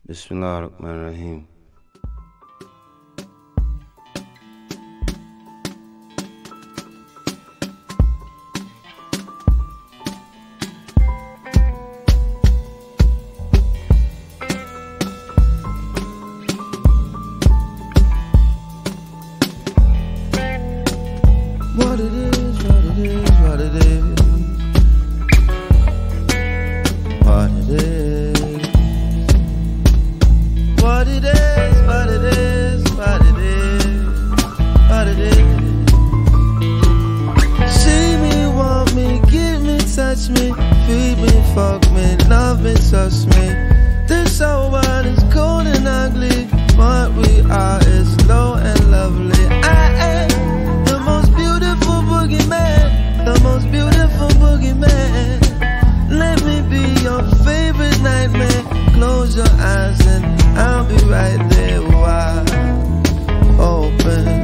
Bismillahirrahmanirrahim. What it is, what it is, what it is. What it is. What it is, what it is, what it is. What it is. See me, want me, give me, touch me, feed me, fuck me, love me, trust me. This whole world is cold and ugly. What we are is low and lovely. I am the most beautiful boogeyman, the most beautiful boogeyman. Let me be your favorite nightmare. Close your eyes and I'll be right there wide open.